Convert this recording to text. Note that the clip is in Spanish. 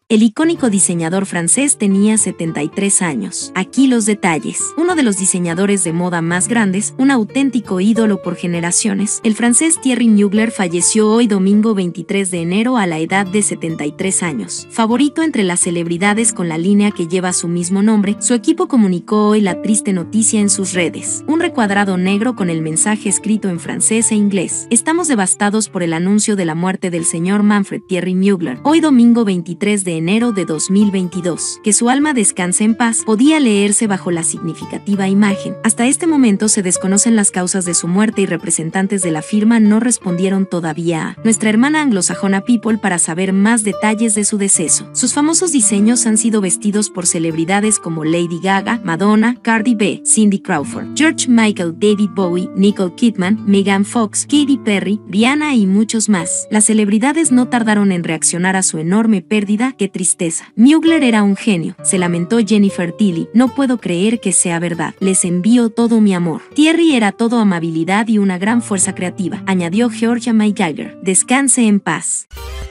El icónico diseñador francés tenía 73 años. Aquí los detalles. Uno de los diseñadores de moda más grandes, un auténtico ídolo por generaciones, el francés Thierry Mugler falleció hoy domingo 23 de enero a la edad de 73 años. Favorito entre las celebridades con la línea que lleva su mismo nombre, su equipo comunicó hoy la triste noticia en sus redes. Un recuadrado negro con el mensaje escrito en francés e inglés. Estamos devastados por el anuncio de la muerte del señor Manfred Thierry Mugler, hoy domingo 23 de enero de 2022. Que su alma descanse en paz, podía leerse bajo la significativa imagen. Hasta este momento se desconocen las causas de su muerte y representantes de la firma no respondieron todavía a nuestra hermana anglosajona People para saber más detalles de su deceso. Sus famosos diseños han sido vestidos por celebridades como Lady Gaga, Madonna, Cardi B, Cindy Crawford, George Michael, David Bowie, Nicole Kidman, Megan Fox, Katy Perry, Rihanna y muchos más. Las celebridades no tardaron en reaccionar a su enorme pérdida. ¡Qué tristeza! Mugler era un genio, se lamentó Jennifer Tilly. No puedo creer que sea verdad. Les envío todo mi amor. Thierry era todo amabilidad y una gran fuerza creativa, añadió Georgia May Jagger. Descanse en paz.